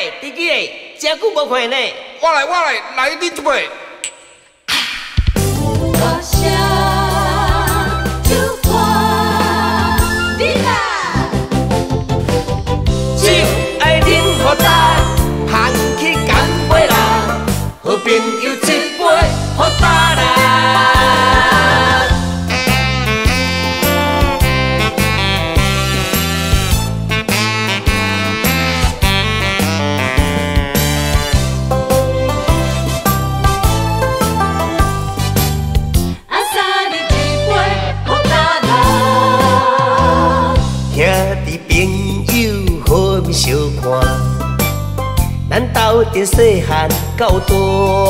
弟弟，真久无看呢。 我来，来恁一杯。 我想就看你啦， 酒爱啉好大，行去干杯啦，好朋友一杯好大啦。相看，咱斗阵细汉到大，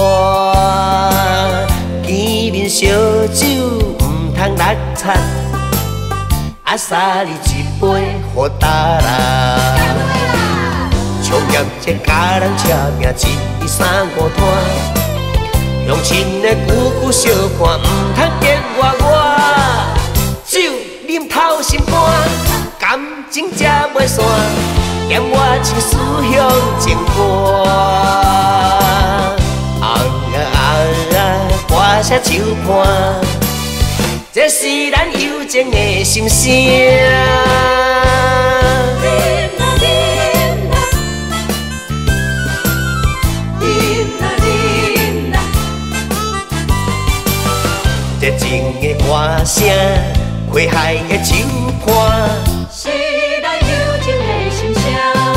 见面烧酒唔通落惨，啊三日一杯好大啦。创业这家人车拼一二三五摊，乡亲的句句相看，唔通见我，酒啉透心肝，感情才袂散。嫌我情思向前歌，歌声手伴，这是咱友情的心声。 啉啦啉啦，啉啦啉啦， 热情的歌声，花海的手伴。 是咱友情的心声。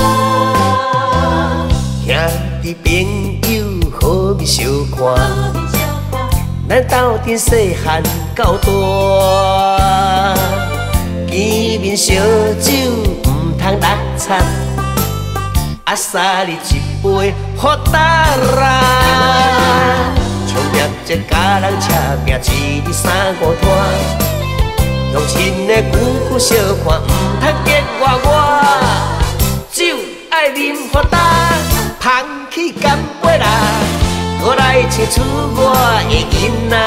兄弟朋友好面相看，咱斗阵细汉到大，见面烧酒唔通落惨，啊三日一杯好大啦。创业这家人车拼一二三五摊，乡亲的句句相看，唔通见我，酒爱啉好大。捧起干杯啦，我来唱出我的囡仔，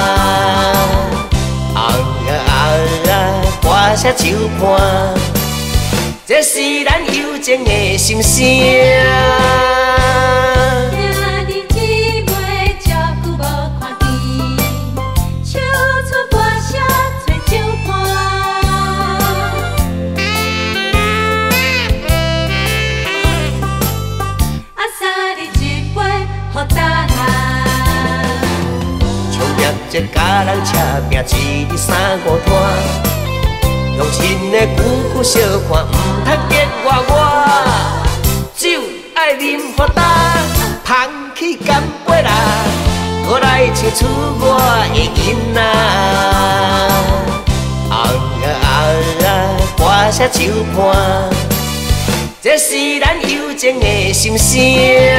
歌声手伴，这是咱友情的心声。 兄弟姊妹这久无看见，唱出歌声吹酒伴。 这家人车拼一二三五摊，乡亲的句句相看，唔通见我，酒爱啉好大，捧起干杯啦，我来唱出我的囡仔，歌声手伴，这是咱友情的心声。